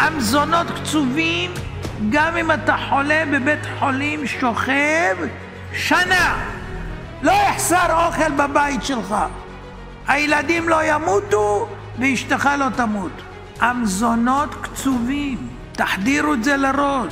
המזונות קצובים, גם אם אתה חולה בבית חולים שוכב שנה. לא יחסר אוכל בבית שלך. הילדים לא ימותו ואשתך לא תמות. המזונות קצובים, תחדירו את זה לראש.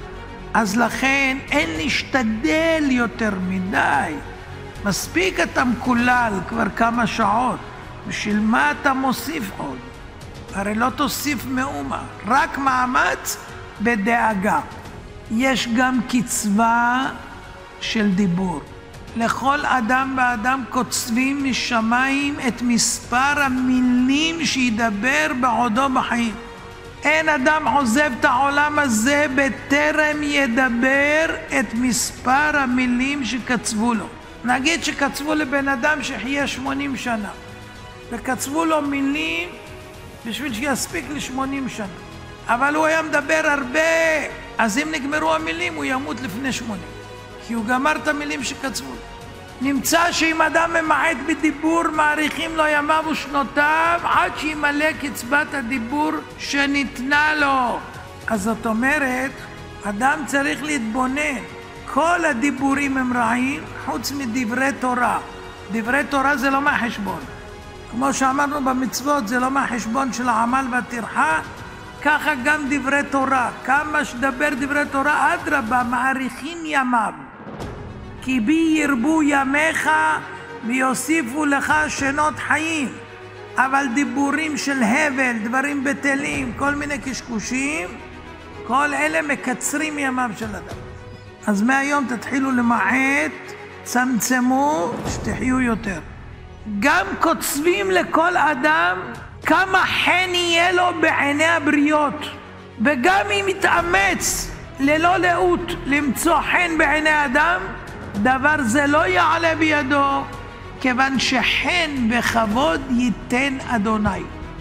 אז לכן אין להשתדל יותר מדי. מספיק אתה מקולל כבר כמה שעות. בשביל מה אתה מוסיף עוד? הרי לא תוסיף מאומה, רק מאמץ בדאגה. יש גם קצבה של דיבור. לכל אדם ואדם קוצבים משמיים את מספר המילים שידבר בעודו בחיים. אין אדם עוזב את העולם הזה בטרם ידבר את מספר המילים שקצבו לו. נגיד שקצבו לבן אדם שחיה 80 שנה, וקצבו לו מילים בשביל שיספיק ל80 שנה. אבל הוא היה מדבר הרבה, אז אם נגמרו המילים הוא ימות לפני 80. כי הוא גמר את המילים שקצבו. נמצא שאם אדם ממעט בדיבור, מאריכים לו ימיו ושנותיו, עד שימלא קצבת הדיבור שניתנה לו. אז זאת אומרת, אדם צריך להתבונן. כל הדיבורים הם רעים, חוץ מדברי תורה. דברי תורה זה לא מהחשבון. כמו שאמרנו במצוות, זה לא מהחשבון של העמל והטרחה, ככה גם דברי תורה. כמה שדבר דברי תורה, אדרבה, מאריכים ימיו. כי בי ירבו ימיך ויוסיפו לך שנות חיים. אבל דיבורים של הבל, דברים בטלים, כל מיני קשקושים, כל אלה מקצרים ימיו של אדם. אז מהיום תתחילו למעט, צמצמו, שתחיו יותר. גם קוצבים לכל אדם כמה חן יהיה לו בעיני הבריות. וגם אם יתאמץ ללא לאות למצוא חן בעיני אדם, דבר זה לא יעלה בידו, כיוון שחן וכבוד ייתן אדוני.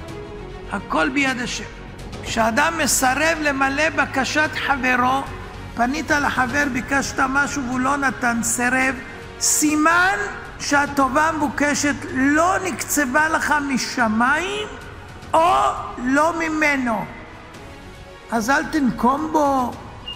הכל ביד השם. כשאדם מסרב למלא בקשת חברו, פנית לחבר, ביקשת משהו והוא לא נתן, סירב, סימן שהטובה המבוקשת לא נקצבה לך משמיים או לא ממנו. אז אל תנקום בו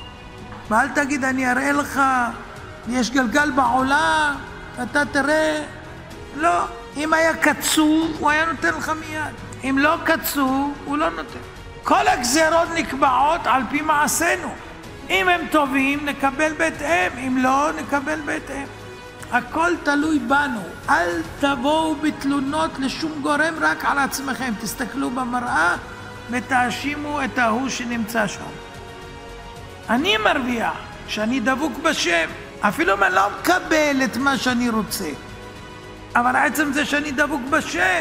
ואל תגיד אני אראה לך, יש גלגל בעולם, אתה תראה. לא, אם היה קצוב הוא היה נותן לך מיד, אם לא קצוב הוא לא נותן. כל הגזרות נקבעות על פי מעשינו. אם הם טובים נקבל בהתאם, אם לא נקבל בהתאם. הכל תלוי בנו. אל תבואו בתלונות לשום גורם, רק על עצמכם. תסתכלו במראה ותאשימו את ההוא שנמצא שם. אני מרוויח שאני דבוק בשם, אפילו אם אני לא מקבל את מה שאני רוצה, אבל עצם זה שאני דבוק בשם.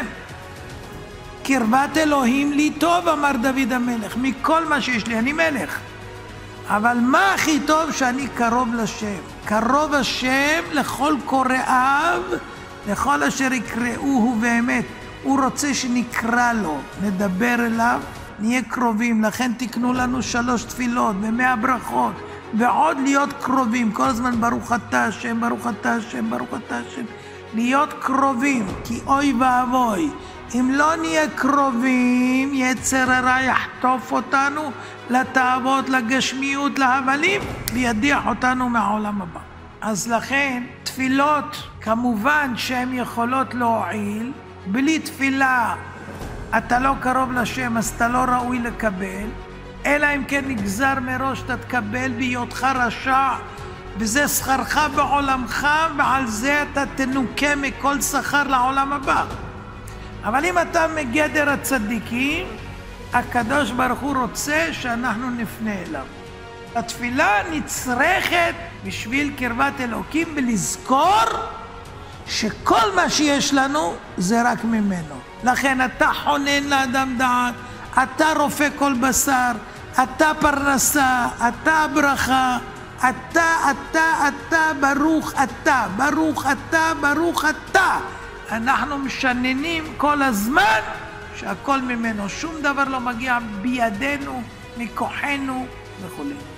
קרבת אלוהים לי טוב, אמר דוד המלך, מכל מה שיש לי, אני מלך. אבל מה הכי טוב? שאני קרוב לשם. קרוב השם לכל קוראיו, לכל אשר יקראוהו באמת. הוא רוצה שנקרא לו, נדבר אליו, נהיה קרובים. לכן תקנו לנו 3 תפילות ו100 ברכות, ועוד להיות קרובים. כל הזמן ברוך אתה השם, ברוך אתה השם, ברוך אתה השם. להיות קרובים, כי אוי ואבוי, אם לא נהיה קרובים, יצר הרע יחטוף אותנו לתאוות, לגשמיות, להבלים, וידיח אותנו מהעולם הבא. אז לכן, תפילות, כמובן שהן יכולות להועיל. בלי תפילה, אתה לא קרוב לשם, אז אתה לא ראוי לקבל. אלא אם כן נגזר מראש, אתה תקבל בהיותך רשע, וזה שכרך בעולמך, ועל זה אתה תנוקה מכל שכר לעולם הבא. אבל אם אתה מגדר הצדיקים, הקדוש ברוך הוא רוצה שאנחנו נפנה אליו. התפילה נצרכת בשביל קרבת אלוקים, ולזכור שכל מה שיש לנו זה רק ממנו. לכן אתה חונן לאדם דעת, אתה רופא כל בשר, אתה פרנסה, אתה ברכה, אתה, ברוך אתה, ברוך אתה, ברוך אתה. אנחנו משננים כל הזמן שהכל ממנו, שום דבר לא מגיע בידינו, מכוחנו וכו'.